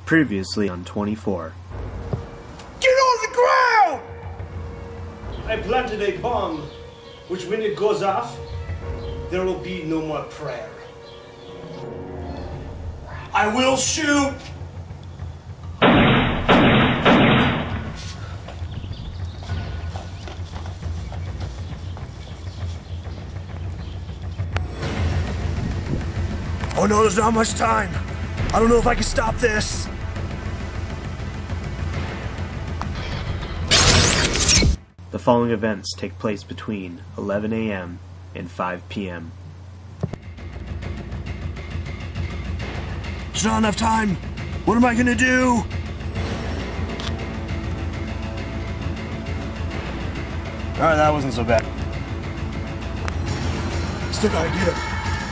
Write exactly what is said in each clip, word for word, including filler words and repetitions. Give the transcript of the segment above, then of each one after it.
Previously on twenty-four. Get on the ground! I planted a bomb, which when it goes off, there will be no more prayer. I will shoot! Oh no, there's not much time. I don't know if I can stop this. The following events take place between eleven A M and five P M There's not enough time. What am I gonna do? Alright, that wasn't so bad. Still gotta get him.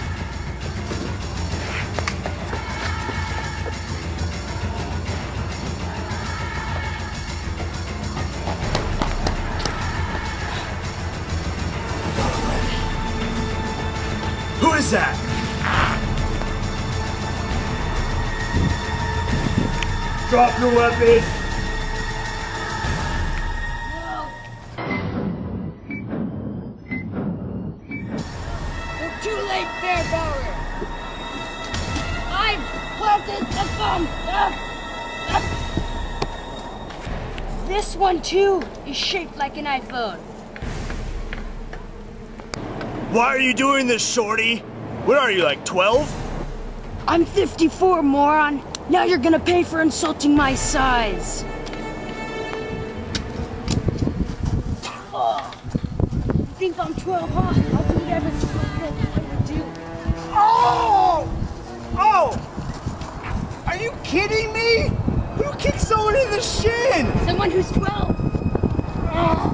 Who is that? Drop your weapon! No. You're too late, Bear Bower. I've planted the bomb. Uh, uh. This one, too, is shaped like an iPhone. Why are you doing this, Shorty? What are you, like twelve? I'm fifty-four, moron. Now you're gonna pay for insulting my size. Oh. You think I'm twelve, huh? I'll do whatever you do. Oh! Oh! Are you kidding me? Who kicked someone in the shin? Someone who's twelve. Oh.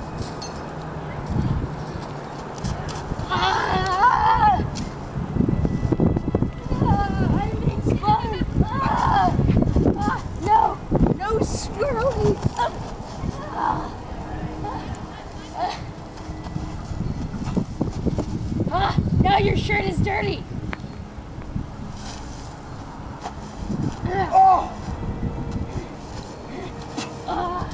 Ah, now your shirt is dirty. Oh! Ah.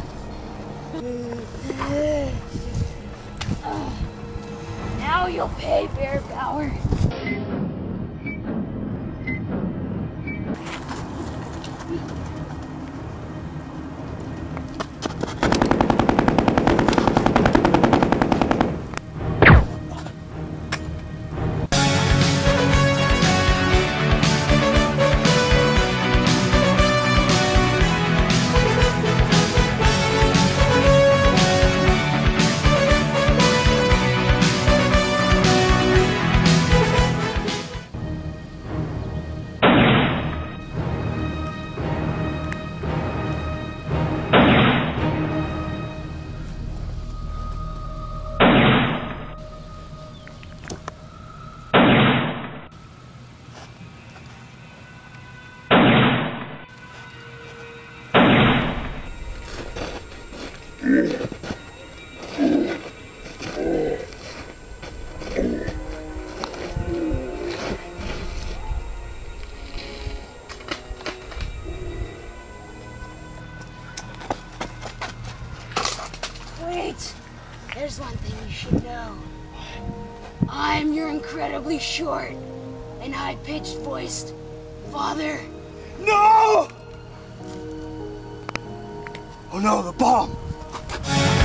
Now you'll pay, Bear Bower. Wait, there's one thing you should know. I'm your incredibly short and high-pitched voiced father. No! Oh no, the bomb!